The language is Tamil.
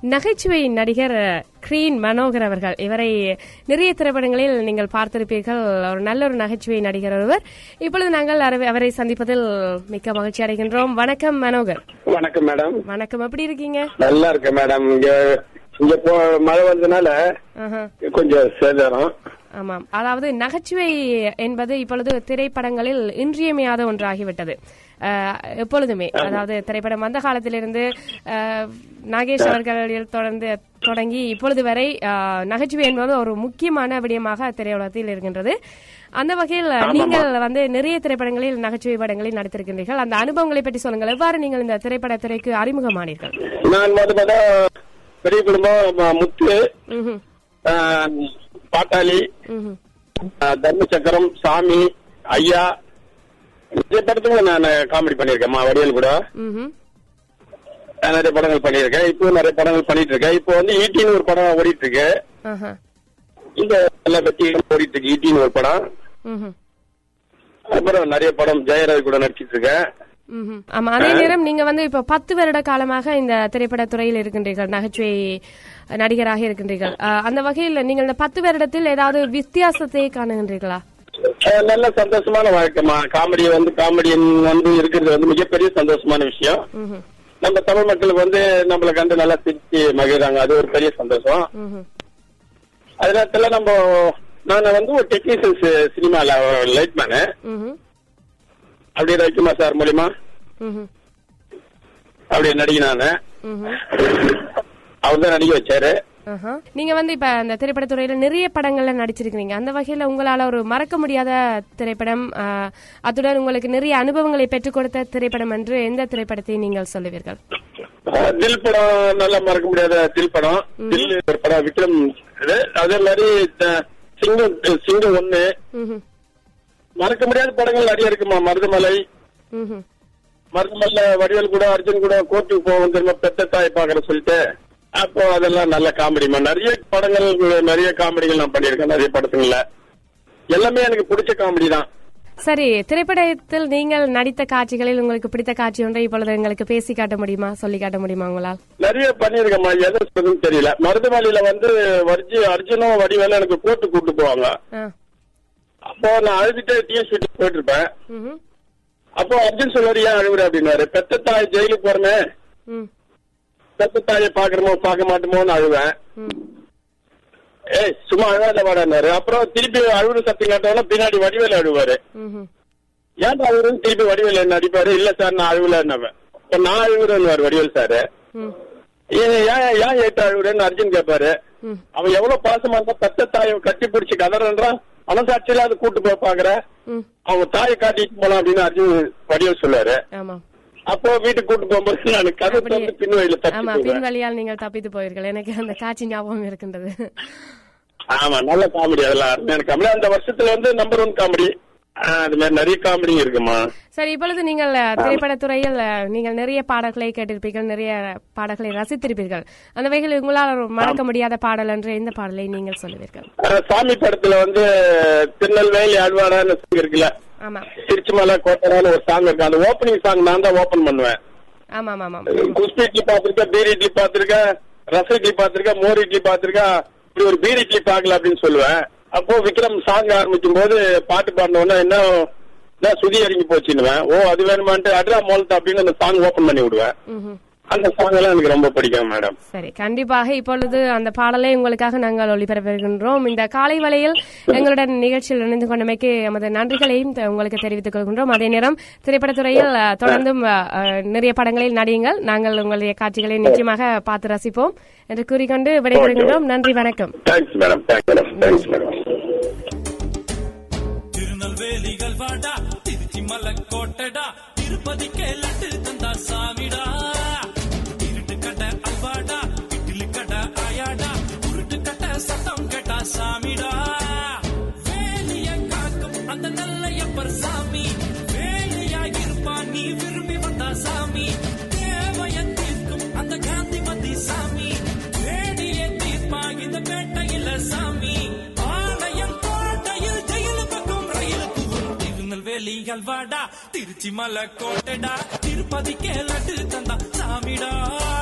நகைச்சுவை நடிகர் கிரீன் மனோகர் அவர்கள், இவரை நிறைய திரைப்படங்களில் நீங்கள் பார்த்திருப்பீர்கள். ஒரு நல்ல ஒரு நகைச்சுவை நடிகர் ஒருவர். இப்பொழுது நாங்கள் அவரை சந்திப்பதில் மிக்க மகிழ்ச்சி அடைகின்றோம். வணக்கம் மனோகர். வணக்கம் மேடம். வணக்கம், எப்படி இருக்கீங்க? நல்லா இருக்கேன் மேடம். இங்க மழை வந்ததுனால கொஞ்சம் சேதாரம். ஆமாம், அதாவது நகைச்சுவை என்பது இப்பொழுது திரைப்படங்களில் இன்றியமையாத ஒன்றாகிவிட்டது. எப்பொழுதுமே, அதாவது திரைப்படம் வந்த காலத்திலிருந்து நாகேஷ் அவர்கள் தொடங்கி இப்பொழுது வரை நகைச்சுவை என்பது ஒரு முக்கியமான விடயமாக திரையுலகத்தில் இருக்கின்றது. அந்த வகையில் நீங்கள் நிறைய திரைப்படங்களில் நகைச்சுவை படங்களில் நடித்திருக்கின்றீர்கள். அந்த அனுபவங்களை பற்றி சொல்லுங்கள். எவ்வாறு நீங்கள் இந்த திரைப்பட துறைக்கு அறிமுகமானீர்கள்? நான் பெரிய குடும்பம், முத்து, பாட்டாளி, தர்மசக்கரம், சாமி, ஐயா, நிறைய படத்துக்கு நான் காமெடி பண்ணிருக்கேன். வடிவேல் கூட நிறைய படங்கள் பண்ணிருக்கேன். இப்போ நிறைய படங்கள் பண்ணிட்டு இருக்கேன். இப்போ ஈட்டின்னு ஒரு படம் ஓடிட்டு இருக்கு. இந்த பத்தி ஓடிட்டு இருக்கு ஈட்டின்னு ஒரு படம். அப்புறம் நிறைய படம் ஜெயராஜ் கூட நடிச்சிட்டு இருக்கேன். ஆமா, அதே நேரம் நீங்க இப்ப 10 வருட காலமாக இந்த திரைப்பட துறையில் இருக்கின்றீர்கள், நகைச்சுவை நடிகராக இருக்கின்றீர்கள். அந்த வகையில் நீங்கள் இந்த 10 வருடத்தில் ஏதாவது வித்தியாசத்தை காணுகின்றீர்களா? நல்ல சந்தோஷமான வாழ்க்கைமா. காமெடியன் இருக்கிறது மிகப்பெரிய சந்தோஷமான விஷயம். நம்ம தமிழ் மக்களுக்கு நம்மளை கண்டு நல்லா சிரிச்சு மகிழ்றாங்க. அது ஒரு பெரிய சந்தோஷம். அது நேரத்துல நான் ஒரு டெக்னீஷியன் சினிமால லைட்மேனு. அப்படியே ரவிக்குமார் சார் மூலியமா அப்படியே நடிகனானு. அவர் தான் நடிக்க வச்சாரு. நீங்க இப்ப இந்த திரைப்படத்துறையில நிறைய படங்கள்ல நடிச்சிருக்கீங்க. அந்த வகையில உங்களால ஒரு மறக்க முடியாத திரைப்படம், அத்துடன் உங்களுக்கு நிறைய அனுபவங்களை பெற்றுக் கொடுத்த திரைப்படம் என்று எந்த திரைப்படத்தை நீங்கள் சொல்லுவீர்கள்? தில் படம் நல்லா மறக்க முடியாத தில் படம். தில் ஒரு படம், விக்ரம். அதே மாதிரி சிங்கம் 1. மறக்க முடியாத படங்கள் நிறைய இருக்குமா. மருதமலை வடிவேல் கூட அர்ஜுன் கூட கோர்ட்டுக்கு போவோம் திரும்ப பெத்த தாய் பாக்குற சொல்லிட்டு. அப்போ அதெல்லாம் நல்ல காமெடிமா. நிறைய படங்கள், நிறைய காமெடிகள் நான் பண்ணிருக்கேன். நிறைய படத்துங்கள்ல எல்லாமே எனக்கு பிடிச்ச காமெடி தான். சரி, திரைப்படத்தில் நீங்கள் நடித்த காட்சிகளில் உங்களுக்கு பிடித்த காட்சி ஒன்றை இப்பொழுது எங்களுக்கு பேசி காட்ட முடியுமா, சொல்லி காட்ட முடியுமா உங்களால்? நிறைய பண்ணிருக்கேம்மா. எதை சொல்றதுன்னு தெரியல. மருதமலையில அர்ஜுனும் வடிவேலும் எனக்கு கோர்ட்டு கூட்டு போவாங்க. அப்போ நான் அழுதுட்டு டிஎஸ் வீட்டுக்கு போயிட்டு இருப்பேன். அப்போ அர்ஜுன் சொல்வாரு, ஏன் அழுகுற அப்படின்னாரு. பெத்த தாய் ஜெயிலுக்கு போறமே, பெத்த தாயை பாக்குறமோ பார்க்க மாட்டோமோன்னு அழுவேன். சும்மா அழுவாத வாடாரு. அப்புறம் திருப்பி அழுவுற சத்தம் காட்டோம்னா பின்னாடி வடிவேல் அழுவாரு. ஏன் அழுவுறன்னு திருப்பி வடிவேல் என்ன அடிப்பாரு. இல்ல சார் நான் அழுவலன்னு. நான் அழுகுறேன்னு வடிவேல் சாரு. ஏன் ஏட்ட அழுகுறேன்னு அர்ஜுன் கேட்பாரு. அவன் எவ்வளவு பாசமா இருந்தா பெத்த தாயை கட்டி பிடிச்சி கதறன்றான். மனசாட்சியில அது கூட்டு போய் பாக்குற, அவங்க தாயை காட்டிட்டு போலாம் அப்படின்னு அர்ஜுன் வடிவேல் சொல்லுவாரு. அப்போ வீட்டுக்கு கூட்டு போகும்போது நான் கதை பின்வழியால் நீங்கள் தப்பித்து போயிருக்கீர்கள். எனக்கு அந்த காட்சி ஞாபகம் இருக்கின்றது. ஆமா, நல்ல காமெடி. அதெல்லாம் எனக்கு அந்த வருஷத்துல நம்பர் 1 காமெடி. அது மாதிரி நிறைய காமெடி இருக்குமா. சரி, இப்பொழுது நீங்கள் திரைப்படத்துறையில் நீங்கள் நிறைய பாடல்களை கேட்டிருப்பீர்கள், நிறைய பாடல்களை ரசித்திருப்பீர்கள். அந்த வகையில் உங்களால் மறக்க முடியாத பாடல் என்று எந்த பாடலை நீங்கள் சொல்லுவீர்கள்? சாமி படத்துல திருநெல்வேலி அல்வாடான்னு இருக்குல்ல, திருச்சிமலை கோட்டரான்னு ஒரு சாங் இருக்கு. அந்த ஓப்பனிங் சாங் நான் தான் ஓபன் பண்ணுவேன். ஆமா ஆமா. குஸ்பி இட்லி பாத்திருக்கேன், பீர் இட்லி பாத்திருக்கேன், ரச இட்லி பாத்திருக்கேன், மோர் இட்லி பாத்திருக்கேன். இப்படி ஒரு பீர் இட்லி பாக்கல அப்படின்னு சொல்லுவேன். அப்போ விக்ரம் சாங் ஆரம்பிக்கும் போது பாட்டு பாடினோன்னா என்ன சுதி இறங்கி போச்சுன்னுவேன். அது வேணுமான்ட்டு அட்ரா மோல்ட் அப்படின்னு அந்த சாங் ஓபன் பண்ணி விடுவேன். அந்த சாங் எல்லாம் எனக்கு ரொம்ப பிடிக்கும் மேடம். சரி, கண்டிப்பாக இப்பொழுது அந்த பாடலை உங்களுக்காக நாங்கள் ஒளிபரப்புகின்றோம். இந்த காலை வேளையில் எங்களுடன் நிகழ்ச்சியில் இணைந்து கொண்டமைக்கு எமது நன்றிகளையும் உங்களுக்கு தெரிவித்துக் கொள்கின்றோம். அதே நேரம் திரைப்படத்துறையில் தொடர்ந்தும் நிறைய படங்களில் நடியுங்கள். நாங்கள் உங்களுடைய காட்சிகளை நிச்சயமாக பார்த்து ரசிப்போம் என்று கூறிக்கொண்டு விடைபெறுகின்றோம். நன்றி, வணக்கம். திருநெல்வேலிகள் வாடா, திருச்சி மலக்கோட்டடா, திருப்பதிக்கே லட்டு தந்தா சாமிடா. இருட்டு கட்ட அல்வாடா, இட்லி கட்ட ஆயாடா, உருட்டு கட்ட சத்தம் கேட்டா சாமிடா. வேலிய காக்கும் அந்த நல்லையப்பர் சாமி, வேலியாயிருப்பான் நீ விரும்பி வந்தா சாமி. தேவைய தீர்க்கும் அந்த காந்திமதி சாமி, வேடிய தீர்ப்பா இந்த பேட்டையில சாமி. ஆலயம் கோட்டையில் ஜெயிலு பக்கம் ரயிலுக்கு திருநெல்வேலிகள் வாடா, திருச்சி மலை கோட்டடா, திருப்பதிக்கே லட்டு தந்தா சாமிடா.